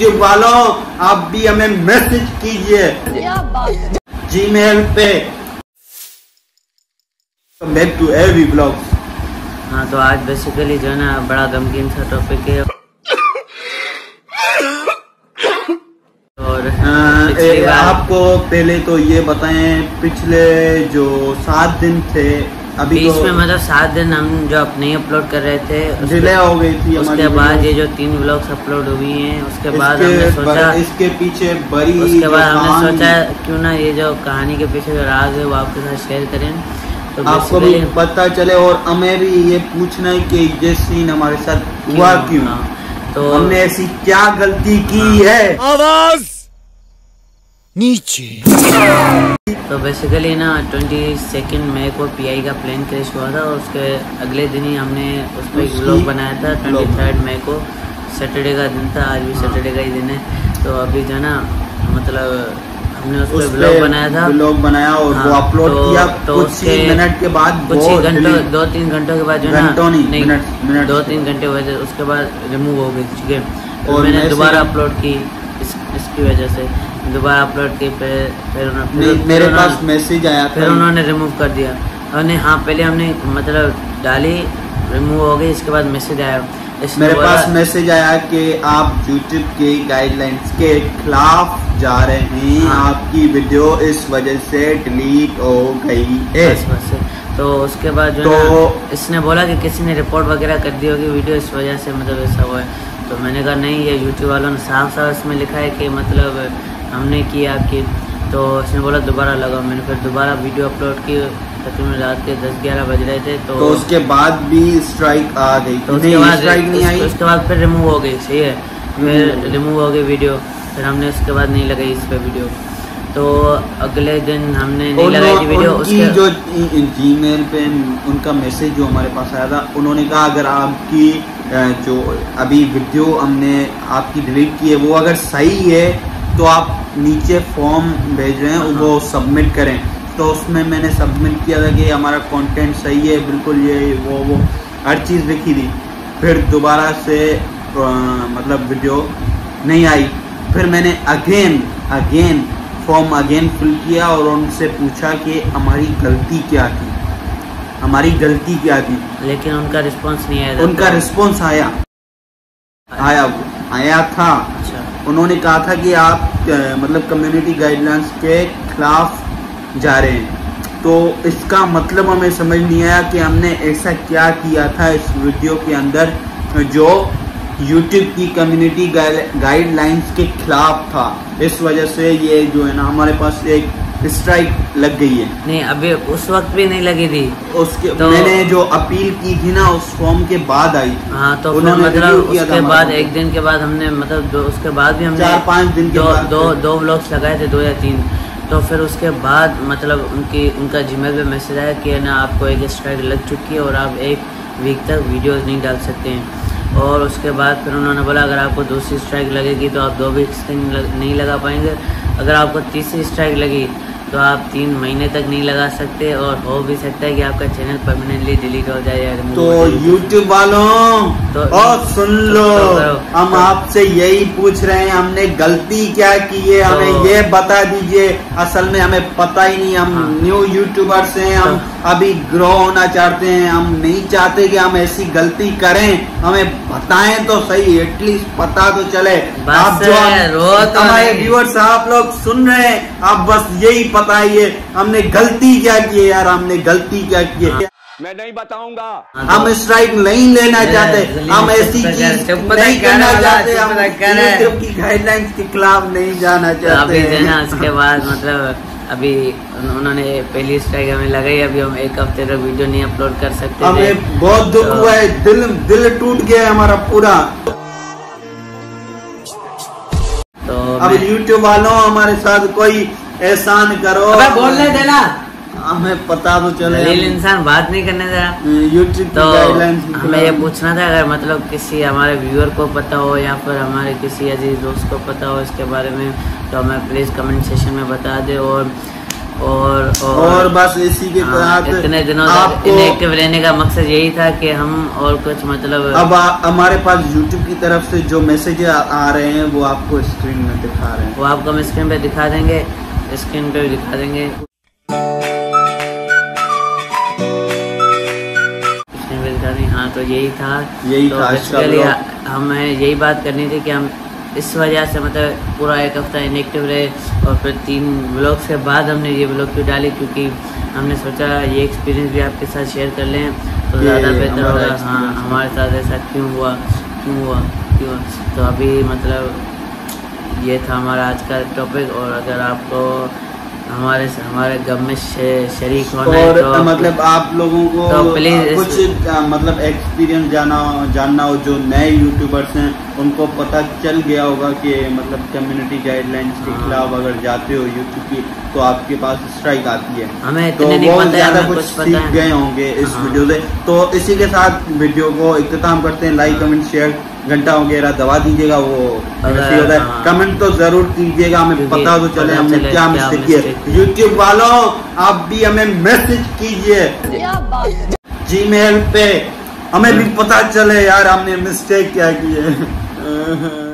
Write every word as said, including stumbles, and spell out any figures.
YouTube वालों आप भी हमें मैसेज कीजिए जीमेल पे। Back to every blogs. हाँ तो आज बेसिकली जो है ना बड़ा गमगीन सा टॉपिक है और आ, ए, आपको पहले तो ये बताएं पिछले जो सात दिन थे अभी बीच तो में मतलब सात दिन हम जो अपने अपलोड कर रहे थे डिले हो गई थी। उसके बाद ये जो तीन व्लॉग्स अपलोड हुई हैं उसके बाद इसके हमने सोचा इसके पीछे बड़ी उसके बाद हमने सोचा क्यों ना ये जो कहानी के पीछे जो राज है वो आपके साथ शेयर करें तो आपको भी पता चले और हमें भी ये पूछना है कि ये सीन हमारे साथ हुआ क्यों, तो हमने ऐसी क्या गलती की है। आवाज नीचे। तो बेसिकली ना ट्वेंटी सेकेंड मई को पीआई का प्लेन क्रैश हुआ था और उसके अगले दिन ही हमने उस पर एक व्लॉग बनाया था। ट्वेंटी थर्ड मई को सैटरडे का दिन था, आज भी सैटरडे का ही दिन है। तो अभी जो ना मतलब हमने उस पर व्लॉग बनाया था, व्लॉग बनाया और हाँ, वो अपलोड तो, किया तो कुछ ही मिनट के बाद, कुछ ही घंटों दो तीन घंटों के बाद जो ना नहीं, नहीं मिनट, मिनट दो तीन घंटे वजह उसके बाद रिमूव हो गई। ठीक है, तो और मैंने दोबारा अपलोड की इस, इसकी वजह से दोबारा अपलोड की। फिर फिर मेरे पास मैसेज आया, फिर उन्होंने रिमूव कर दिया। उन्होंने हाँ पहले हमने मतलब डाली, रिमूव हो गई, इसके बाद मैसेज आया। मेरे पास मैसेज आया कि आप यूट्यूब के गाइडलाइंस के खिलाफ जा रहे हैं, हाँ। आपकी वीडियो इस वजह से डिलीट हो गई है। बस बस तो उसके बाद जो तो इसने बोला कि किसी ने रिपोर्ट वगैरह कर दी होगी वीडियो इस वजह से मतलब ऐसा हुआ है। तो मैंने कहा नहीं, ये यूट्यूब वालों ने साफ साफ इसमें लिखा है कि मतलब हमने किया कि, तो उसने बोला दोबारा लगाओ। मैंने फिर दोबारा वीडियो अपलोड की, तकरीबन रात के दस ग्यारह बज रहे थे। तो, तो उसके बाद भी स्ट्राइक आ गई, तो उसके बाद स्ट्राइक नहीं आई। उसके बाद फिर रिमूव हो गई, सही है, फिर रिमूव हो गई वीडियो। फिर हमने उसके बाद नहीं लगाई इस पे वीडियो। तो अगले दिन हमने नहीं लगाई थी वीडियो। उसकी जो जीमेल पे उनका मैसेज जो हमारे पास आया था, उन्होंने कहा अगर आपकी जो अभी वीडियो हमने आपकी डिलीट की है वो अगर सही है तो आप नीचे फॉर्म भेज रहे हैं वो सबमिट करें। तो उसमें मैंने सबमिट किया था कि हमारा कंटेंट सही है, बिल्कुल ये वो वो हर चीज़ लिखी थी। फिर दोबारा से आ, मतलब वीडियो नहीं आई। फिर मैंने again again form again fill किया और उनसे पूछा कि हमारी गलती क्या थी, हमारी गलती क्या थी। लेकिन उनका रिस्पांस नहीं आया। उनका रिस्पांस आया आया आया था। अच्छा। उन्होंने कहा था कि आप मतलब कम्युनिटी गाइडलाइंस के खिलाफ जा रहे हैं। तो इसका मतलब हमें समझ नहीं आया कि हमने ऐसा क्या किया था इस वीडियो के अंदर जो यूट्यूब की कम्युनिटी गाइडलाइंस के खिलाफ था। इस वजह से ये जो है ना हमारे पास एक स्ट्राइक लग गई है। नहीं अभी उस वक्त भी नहीं लगी थी। उसके तो, मैंने जो अपील की थी ना उस फॉर्म के बाद आई थी। हाँ तो मतलब उसके बाद एक दिन के बाद हमने मतलब दो उसके बाद भी हमने चार पाँच दिन के दो बाद दो दो व्लॉग्स लगाए थे, दो या तीन। तो फिर उसके बाद मतलब उनकी उनका जीमेल पे मैसेज आया कि ना आपको एक स्ट्राइक लग चुकी है और आप एक वीक तक वीडियोस नहीं डाल सकते हैं। और उसके बाद फिर उन्होंने बोला अगर आपको दूसरी स्ट्राइक लगेगी तो आप दो वीक्स तक नहीं लगा पाएंगे, अगर आपको तीसरी स्ट्राइक लगी तो आप तीन महीने तक नहीं लगा सकते और हो भी सकता है कि आपका चैनल परमानेंटली डिलीट हो जाए या रिमूव। तो यूट्यूब वालों तो और सुन लो, तो, हम तो, आपसे यही पूछ रहे हैं हमने गलती क्या की है, तो, हमें ये बता दीजिए। असल में हमें पता ही नहीं, हम हाँ, न्यू यूट्यूबर्स हैं, हम तो, अभी ग्रो होना चाहते हैं, हम नहीं चाहते कि हम ऐसी गलती करें। हमें बताएं तो सही, एटलीस्ट पता तो चले। आप जो हमारे व्यूअर्स आप लोग सुन रहे हैं, आप बस यही बताइए हमने गलती क्या की है यार, हमने गलती क्या की है। मैं नहीं बताऊंगा। हम स्ट्राइक नहीं लेना चाहते, हम ऐसी चीज नहीं करना चाहते, हम यूट्यूब की गाइडलाइंस के खिलाफ नहीं जाना चाहते हैं। उसके बाद मतलब अभी उन्होंने पहली स्ट्राइक हमें लगाई, अभी हम एक हफ्ते तक वीडियो नहीं अपलोड कर सकते। हमें बहुत दुख हुआ है, दिल दिल टूट गया है हमारा पूरा। तो अब यूट्यूब वालों हमारे साथ कोई एहसान करो, बोलने देना, हमें पता तो चले। इंसान बात नहीं करने दे रहा यूट्यूब तो हमें ये पूछना था अगर मतलब किसी हमारे व्यूअर को पता हो या फिर हमारे किसी अजीज दोस्त को पता हो इसके बारे में तो हमें प्लीज़ कमेंट सेशन में बता दे। और और और, और बस इसी के साथ इतने दिनों तक इनएक्टिव रहने का मकसद यही था कि हम और कुछ मतलब अब हमारे पास यूट्यूब की तरफ से जो मैसेज आ, आ रहे हैं वो आपको स्क्रीन में दिखा रहे हैं, वो आपको हम स्क्रीन पे दिखा देंगे, स्क्रीन पे भी दिखा देंगे, स्क्रीन पे दिखा देंगे। हाँ, तो यही था यही तो था बेसिकली हमें यही बात करनी थी कि हम इस वजह से मतलब पूरा एक हफ्ता इनएक्टिव रहे और फिर तीन व्लॉग्स के बाद हमने ये व्लॉग क्यों डाली, क्योंकि हमने सोचा ये एक्सपीरियंस भी आपके साथ शेयर कर लें तो ज़्यादा बेहतर होगा। हाँ, हमारे साथ ऐसा क्यों हुआ क्यों हुआ क्यों हुआ तो अभी मतलब ये था हमारा आज का टॉपिक। और अगर आपको हमारे हमारे गम में शरीक होना है तो मतलब आप लोगों को तो प्लीज कुछ आ, मतलब एक्सपीरियंस जाना जानना हो, जो नए यूट्यूबर्स हैं उनको पता चल गया होगा कि मतलब कम्युनिटी गाइडलाइंस के खिलाफ अगर जाते हो यूट्यूब की तो आपके पास स्ट्राइक आती है, हमें तो नहीं वो पता ज्यादा है, कुछ कुछ सीख गए होंगे इस हाँ। वीडियो से। तो इसी के साथ वीडियो को इख्तिताम करते हैं। लाइक कमेंट शेयर घंटा वगैरह दबा दीजिएगा, वो ऐसे होता है। हाँ। कमेंट तो जरूर कीजिएगा, हमें पता तो चले हमने क्या मिस्टेक की है। यूट्यूब वालों आप भी हमें मैसेज कीजिए जीमेल पे, हमें भी पता चले यार हमने मिस्टेक क्या की है।